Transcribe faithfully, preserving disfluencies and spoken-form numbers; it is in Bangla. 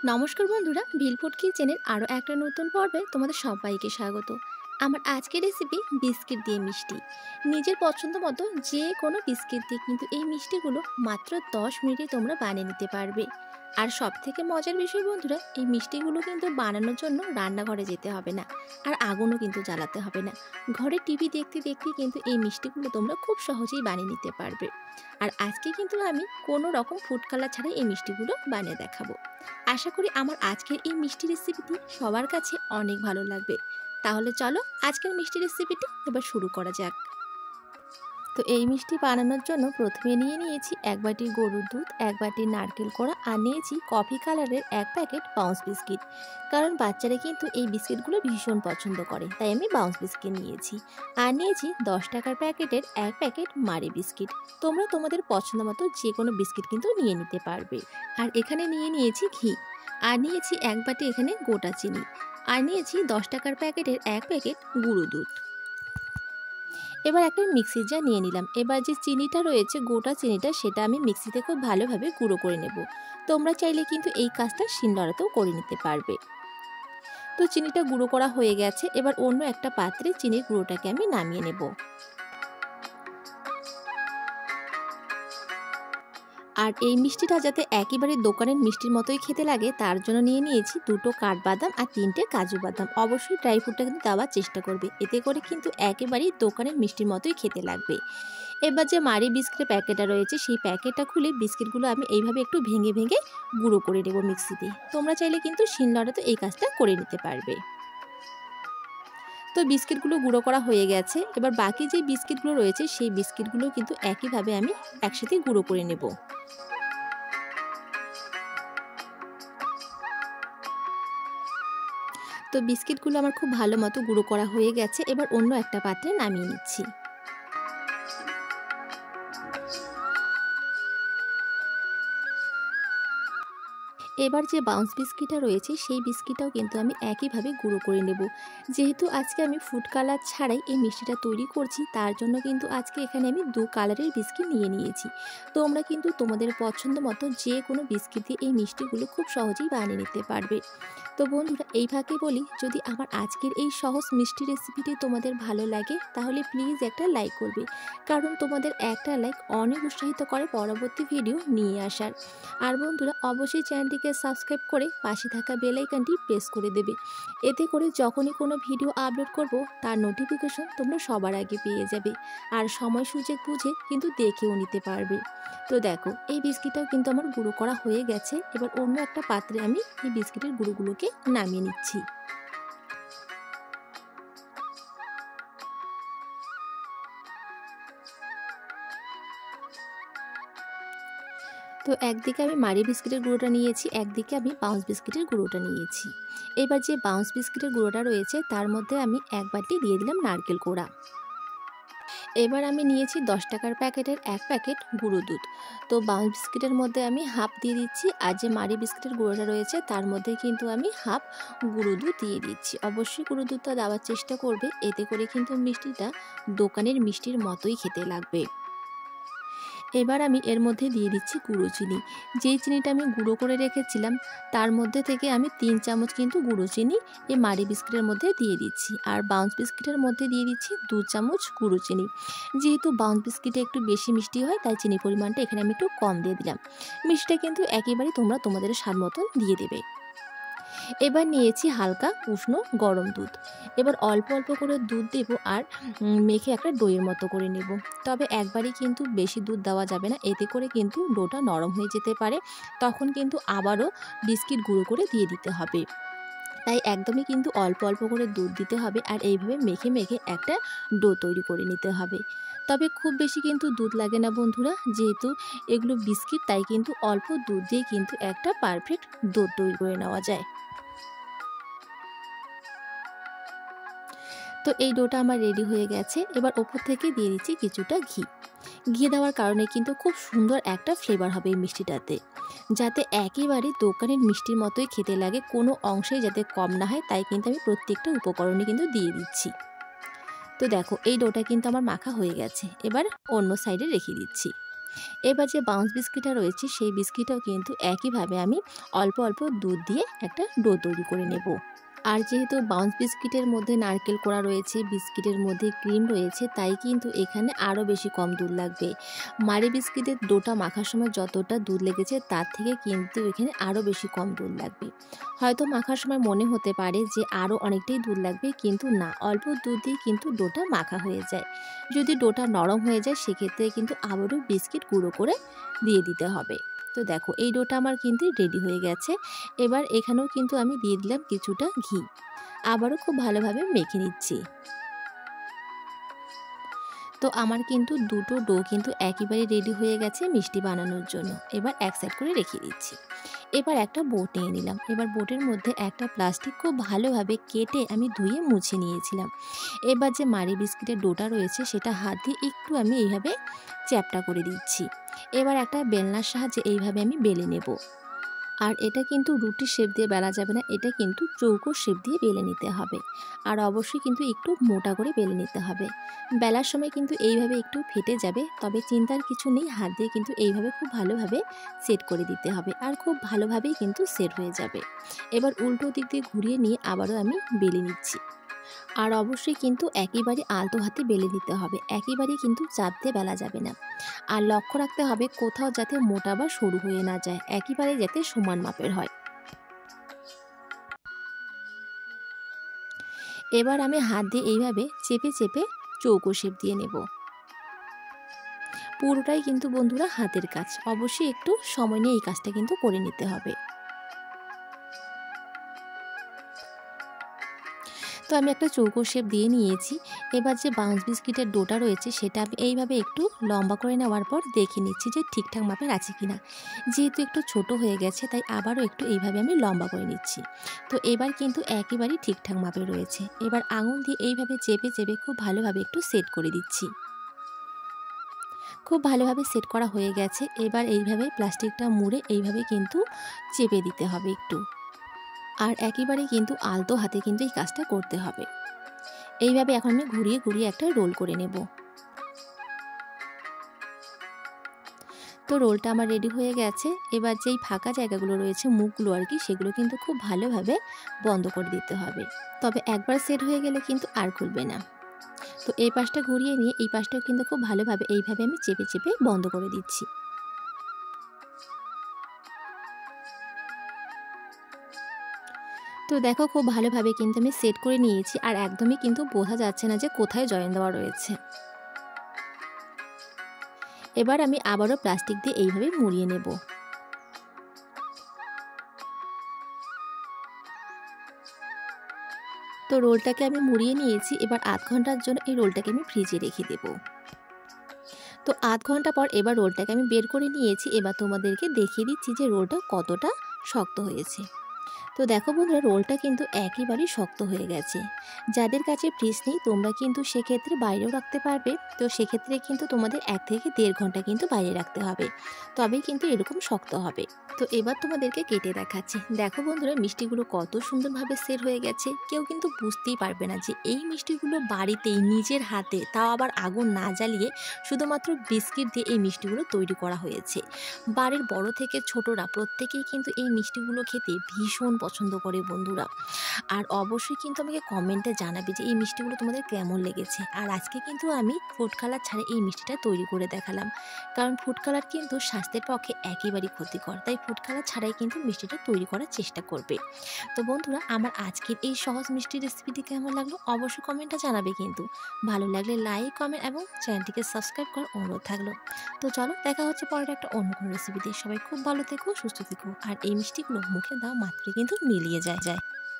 নমস্কার বন্ধুরা, ভিলফুড কিচেনের আরও একটা নতুন পর্বে তোমাদের সবাইকে স্বাগত। আমার আজকের রেসিপি বিস্কিট দিয়ে মিষ্টি। নিজের পছন্দ মতো যে কোনো বিস্কিট দিয়ে কিন্তু এই মিষ্টিগুলো মাত্র দশ মিনিটে তোমরা বানিয়ে নিতে পারবে। আর সব থেকে মজার বিষয় বন্ধুরা, এই মিষ্টিগুলো কিন্তু বানানোর জন্য রান্নাঘরে যেতে হবে না, আর আগুনও কিন্তু জ্বালাতে হবে না। ঘরে টিভি দেখতে দেখতে কিন্তু এই মিষ্টিগুলো তোমরা খুব সহজেই বানিয়ে নিতে পারবে। আর আজকে কিন্তু আমি কোনো রকম ফুড কালার ছাড়াই এই মিষ্টিগুলো বানিয়ে দেখাবো। আশা করি আমার আজকের এই মিষ্টি রেসিপিটি সবার কাছে অনেক ভালো লাগবে। তাহলে চলো আজকের মিষ্টি রেসিপিটি এবার শুরু করা যাক। তো এই মিষ্টি বানানোর জন্য প্রথমে নিয়ে নিয়েছি এক বাটি গরুর দুধ, এক বাটি নারকেল কোড়া, আর নিয়েছি কফি কালারের এক প্যাকেট বাউন্স বিস্কিট। কারণ বাচ্চারা কিন্তু এই বিস্কিটগুলো ভীষণ পছন্দ করে, তাই আমি বাউন্স বিস্কিট নিয়েছি। আর নিয়েছি দশ টাকার প্যাকেটের এক প্যাকেট মারি বিস্কিট। তোমরা তোমাদের পছন্দ মতো যে কোনো বিস্কিট কিন্তু নিয়ে নিতে পারবে। আর এখানে নিয়ে নিয়েছি ঘি, আর নিয়েছি এক বাটি এখানে গোটা চিনি, আর নিয়েছি দশ টাকার প্যাকেটের এক প্যাকেট গুঁড়ো দুধ। এবার একটা মিক্সির জার নিয়ে নিলাম। এবার যে চিনিটা রয়েছে, গোটা চিনিটা, সেটা আমি মিক্সিতে খুব ভালোভাবে গুঁড়ো করে নেব। তোমরা চাইলে কিন্তু এই কাজটা শিলনোড়াতেও করে নিতে পারবে। তো চিনিটা গুঁড়ো করা হয়ে গেছে। এবার অন্য একটা পাত্রে চিনির গুঁড়োটাকে আমি নামিয়ে নেব। আর এই মিষ্টিটা যাতে একেবারে দোকানের মিষ্টির মতোই খেতে লাগে, তার জন্য নিয়ে নিয়েছি দুটো কাঠবাদাম আর তিনটে কাজু বাদাম। অবশ্যই ড্রাই ফ্রুটটা কিন্তু দেওয়ার চেষ্টা করবে, এতে করে কিন্তু একেবারেই দোকানের মিষ্টির মতোই খেতে লাগবে। এবার যে মারি বিস্কিটের প্যাকেটটা রয়েছে, সেই প্যাকেটটা খুলে বিস্কিটগুলো আমি এইভাবে একটু ভেঙে ভেঙে গুঁড়ো করে নেব মিক্সিতে। তোমরা চাইলে কিন্তু শিলনোড়াতে এই কাজটা করে নিতে পারবে। তো বিস্কিটগুলো গুঁড়ো করা হয়ে গেছে। এবার বাকি যে বিস্কিটগুলো রয়েছে, সেই বিস্কিটগুলো কিন্তু একইভাবে আমি একসাথে গুঁড়ো করে নেব। তো বিস্কিটগুলো আমার খুব ভালো মতো গুঁড়ো করা হয়ে গেছে। এবার অন্য একটা পাত্রে নামিয়ে নিচ্ছি। এবার যে বাউন্স বিস্কিটটা রয়েছে, সেই বিস্কিটটাও কিন্তু আমি একইভাবে গুঁড়ো করে নেব। যেহেতু আজকে আমি ফুড কালার ছাড়াই এই মিষ্টিটা তৈরি করছি, তার জন্য কিন্তু আজকে এখানে আমি দু কালারের বিস্কিট নিয়ে নিয়েছি। তোমরা কিন্তু তোমাদের পছন্দ মতো যে কোনো বিস্কিট দিয়ে এই মিষ্টিগুলো খুব সহজেই বানিয়ে নিতে পারবে। তো বন্ধুরা, এই ফাঁকে বলি, যদি আমার আজকের এই সহজ মিষ্টি রেসিপিটি তোমাদের ভালো লাগে, তাহলে প্লিজ একটা লাইক করবে। কারণ তোমাদের একটা লাইক অনেক উৎসাহিত করে পরবর্তী ভিডিও নিয়ে আসার। আর বন্ধুরা, অবশ্যই চ্যানেলটিকে সাবস্ক্রাইব করে পাশে থাকা বেল আইকনটি প্রেস করে দেবে। এতে করে যখনই কোনো ভিডিও আপলোড করব, তার নোটিফিকেশন তোমরা সবার আগে পেয়ে যাবে। আর সময় সুযোগ বুঝে কিন্তু দেখেও নিতে পারবে। তো দেখো, এই বিস্কিটটাও কিন্তু আমার গুঁড়ো করা হয়ে গেছে। এবার অন্য একটা পাত্রে আমি এই বিস্কিটের গুঁড়োগুলোকে নামিয়ে নিচ্ছি। তো একদিকে আমি মারি বিস্কিটের গুঁড়োটা নিয়েছি, একদিকে আমি বাউন্স বিস্কিটের গুঁড়োটা নিয়েছি। এবার যে বাউন্স বিস্কিটের গুঁড়োটা রয়েছে, তার মধ্যে আমি এক বাটি দিয়ে দিলাম নারকেল কোড়া। এবার আমি নিয়েছি দশ টাকার প্যাকেটের এক প্যাকেট গুঁড়ো দুধ। তো বাউন্স বিস্কিটের মধ্যে আমি হাফ দিয়ে দিচ্ছি, আর যে মারি বিস্কিটের গুঁড়োটা রয়েছে, তার মধ্যে কিন্তু আমি হাফ গুঁড়ো দুধ দিয়ে দিচ্ছি। অবশ্যই গুঁড়ো দুধটা দেওয়ার চেষ্টা করবে, এতে করে কিন্তু মিষ্টিটা দোকানের মিষ্টির মতোই খেতে লাগবে। এবার আমি এর মধ্যে দিয়ে দিচ্ছি গুঁড়ো চিনি। যেই চিনিটা আমি গুঁড়ো করে রেখেছিলাম, তার মধ্যে থেকে আমি তিন চামচ কিন্তু গুঁড়ো চিনি এই মারি বিস্কিটের মধ্যে দিয়ে দিচ্ছি। আর বাউন্স বিস্কিটের মধ্যে দিয়ে দিচ্ছি দু চামচ গুঁড়ো চিনি। যেহেতু বাউন্স বিস্কিটে একটু বেশি মিষ্টি হয়, তাই চিনি পরিমাণটা এখানে আমি একটু কম দিয়ে দিলাম। মিষ্টিটা কিন্তু একেবারেই তোমরা তোমাদের স্বাদ মতন দিয়ে দেবে। এবার নিয়েছি হালকা উষ্ণ গরম দুধ। এবার অল্প অল্প করে দুধ দেব, আর মেখে একটা দইয়ের মতো করে নেব। তবে একবারই কিন্তু বেশি দুধ দেওয়া যাবে না, এতে করে কিন্তু ডোটা নরম হয়ে যেতে পারে। তখন কিন্তু আবারও বিস্কিট গুঁড়ো করে দিয়ে দিতে হবে। তাই একদমই কিন্তু অল্প অল্প করে দুধ দিতে হবে, আর এইভাবে মেখে মেখে একটা ডো তৈরি করে নিতে হবে। তবে খুব বেশি কিন্তু দুধ লাগে না বন্ধুরা, যেহেতু এগুলো বিস্কিট, তাই কিন্তু অল্প দুধ দিয়ে কিন্তু একটা পারফেক্ট ডো তৈরি করে নেওয়া যায়। তো এই ডোটা আমার রেডি হয়ে গেছে। এবার ওপর থেকে দিয়ে দিচ্ছি কিছুটা ঘি। ঘি দেওয়ার কারণে কিন্তু খুব সুন্দর একটা ফ্লেভার হবে এই মিষ্টিটাতে, যাতে একেবারে দোকানের মিষ্টির মতোই খেতে লাগে, কোনো অংশেই যাতে কম না হয়, তাই কিন্তু আমি প্রত্যেকটা উপকরণই কিন্তু দিয়ে দিচ্ছি। তো দেখো, এই ডোটা কিন্তু আমার মাখা হয়ে গেছে। এবার অন্য সাইডে রেখে দিচ্ছি। এবার যে বাউন্স বিস্কিটটা রয়েছে সেই বিস্কিটটাও কিন্তু একইভাবে আমি অল্প অল্প দুধ দিয়ে একটা ডো তৈরি করে নেব। আর যেহেতু বাউন্স বিস্কিটের মধ্যে নারকেল কোড়া রয়েছে, বিস্কিটের মধ্যে ক্রিম রয়েছে, তাই কিন্তু এখানে আরও বেশি কম দুধ লাগবে। মারি বিস্কিটের ডোটা মাখার সময় যতটা দুধ লেগেছে তার থেকে কিন্তু এখানে আরও বেশি কম দুধ লাগবে। হয়তো মাখার সময় মনে হতে পারে যে আরও অনেকটাই দুধ লাগবে, কিন্তু না, অল্প দুধ দিয়ে কিন্তু ডোটা মাখা হয়ে যায়। যদি ডোটা নরম হয়ে যায় সেক্ষেত্রে কিন্তু আবারও বিস্কিট গুঁড়ো করে দিয়ে দিতে হবে। তো দেখো এই ডোটা আমার কিন্তু রেডি হয়ে গেছে। এবার এখানেও কিন্তু আমি দিয়ে দিলাম কিছুটা ঘি, আবারও খুব ভালোভাবে মেখে নিচ্ছি। তো আমার কিন্তু দুটো ডো কিন্তু একেবারে রেডি হয়ে গেছে মিষ্টি বানানোর জন্য। এবার এক সাইড করে রেখে দিচ্ছি। এবার একটা বোট নিয়ে নিলাম। এবার বোটের মধ্যে একটা প্লাস্টিক খুব ভালোভাবে কেটে আমি ধুয়ে মুছে নিয়েছিলাম। এবার যে মারি বিস্কিটের ডোটা রয়েছে সেটা হাত দিয়ে একটু আমি এইভাবে চ্যাপটা করে দিচ্ছি। এবার একটা বেলনার সাহায্যে এইভাবে আমি বেলে নেব। আর এটা কিন্তু রুটির শেপ দিয়ে বেলা যাবে না, এটা কিন্তু চৌকো শেপ দিয়ে বেলে নিতে হবে। আর অবশ্যই কিন্তু একটু মোটা করে বেলে নিতে হবে। বেলার সময় কিন্তু এইভাবে একটু ফেটে যাবে, তবে চিন্তার কিছু নেই, হাত দিয়ে কিন্তু এইভাবে খুব ভালোভাবে সেট করে দিতে হবে, আর খুব ভালোভাবেই কিন্তু সেট হয়ে যাবে। এবার উল্টো দিক দিয়ে ঘুরিয়ে নিয়ে আবারও আমি বেলে নিচ্ছি। আর অবশ্যই কিন্তু একেবারে আলতো হাতে বেলে নিতে হবে, একেবারেই কিন্তু চাপ দিয়ে বেলা যাবে না। আর লক্ষ্য রাখতে হবে কোথাও যাতে মোটা বা সরু হয়ে না যায়, একেবারে যাতে সমান মাপের হয়। এবার আমি হাত দিয়ে এইভাবে চেপে চেপে চৌকো শেপ দিয়ে নেব। পুরোটাই কিন্তু বন্ধুরা হাতের কাজ, অবশ্যই একটু সময় নিয়ে এই কাজটা কিন্তু করে নিতে হবে। তো আমি একটা চৌকো শেপ দিয়ে নিয়েছি। এবার যে বাউন্স বিস্কিটের ডোটা রয়েছে সেটা আমি এইভাবে একটু লম্বা করে নেওয়ার পর দেখে নিচ্ছি যে ঠিকঠাক মাপের আছে কিনা। যেহেতু একটু ছোট হয়ে গেছে তাই আবারও একটু এইভাবে আমি লম্বা করে নিচ্ছি। তো এবার কিন্তু একেবারেই ঠিকঠাক মাপের রয়েছে। এবার আঙুল দিয়ে এইভাবে চেপে চেপে খুব ভালোভাবে একটু সেট করে দিচ্ছি। খুব ভালোভাবে সেট করা হয়ে গেছে। এবার এইভাবে প্লাস্টিকটা মুড়ে এইভাবে কিন্তু চেপে দিতে হবে একটু। আর একেবারে কিন্তু আলতো হাতে কিন্তু এই কাজটা করতে হবে। এইভাবে এখন আমি ঘুরিয়ে ঘুরিয়ে একটা রোল করে নেব। তো রোলটা আমার রেডি হয়ে গেছে। এবার যেই ফাঁকা জায়গাগুলো রয়েছে, মুখগুলো আর কি, সেগুলো কিন্তু খুব ভালোভাবে বন্ধ করে দিতে হবে। তবে একবার সেট হয়ে গেলে কিন্তু আর খুলবে না। তো এই পাশটা ঘুরিয়ে নিয়ে এই পাশটাও কিন্তু খুব ভালোভাবে এইভাবে আমি চেপে চেপে বন্ধ করে দিচ্ছি। তো দেখো খুব ভালোভাবে কিন্তু আমি সেট করে নিয়েছি, আর একদমই কিন্তু বোঝা যাচ্ছে না যে কোথায় জয়েন দেওয়া রয়েছে। এবার আমি আবারও প্লাস্টিক দিয়ে এইভাবে মুড়িয়ে নেব। তো রোলটাকে আমি মুড়িয়ে নিয়েছি। এবার আধ ঘন্টার জন্য এই রোলটাকে আমি ফ্রিজে রেখে দেব। তো আধ ঘন্টা পর এবার রোলটাকে আমি বের করে নিয়েছি। এবার তোমাদেরকে দেখিয়ে দিচ্ছি যে রোলটা কতটা শক্ত হয়েছে। তো দেখো বন্ধুরা, রোলটা কিন্তু একেবারেই শক্ত হয়ে গেছে। যাদের কাছে ফ্রিজ নেই তোমরা কিন্তু সেক্ষেত্রে বাইরেও রাখতে পারবে। তো সেক্ষেত্রে কিন্তু তোমাদের এক থেকে দেড় ঘন্টা কিন্তু বাইরে রাখতে হবে, তবেই কিন্তু এরকম শক্ত হবে। তো এবার তোমাদেরকে কেটে দেখাচ্ছি। দেখো বন্ধুরা, মিষ্টিগুলো কত সুন্দরভাবে সেট হয়ে গেছে। কেউ কিন্তু বুঝতেই পারবে না যে এই মিষ্টিগুলো বাড়িতেই নিজের হাতে, তাও আবার আগুন না জ্বালিয়ে, শুধুমাত্র বিস্কিট দিয়ে এই মিষ্টিগুলো তৈরি করা হয়েছে। বাড়ির বড় থেকে ছোটরা প্রত্যেকেই কিন্তু এই মিষ্টিগুলো খেতে ভীষণ পছন্দ করে বন্ধুরা। আর অবশ্যই কিন্তু আমাকে কমেন্টে জানাবে যে এই মিষ্টিগুলো তোমাদের কেমন লেগেছে। আর আজকে কিন্তু আমি ফুড কালার ছাড়া এই মিষ্টিটা তৈরি করে দেখালাম, কারণ ফুড কালার কিন্তু স্বাস্থ্যের পক্ষে একেবারেই ক্ষতিকর, তাই ফুড কালার ছাড়াই কিন্তু মিষ্টিটা তৈরি করার চেষ্টা করবে। তো বন্ধুরা, আমার আজকের এই সহজ মিষ্টি রেসিপিটি কেমন লাগলো অবশ্যই কমেন্টে জানাবে কিন্তু। ভালো লাগলে লাইক, কমেন্ট এবং চ্যানেলটিকে সাবস্ক্রাইব করার অনুরোধ থাকলো। তো চলো, দেখা হচ্ছে পরের একটা অন্য কোনো রেসিপিতে। সবাই খুব ভালো থেকো, সুস্থ থেকো, আর এই মিষ্টিগুলো মুখে দাও মাত্রই কিন্তু মিলিয়ে যায় যায়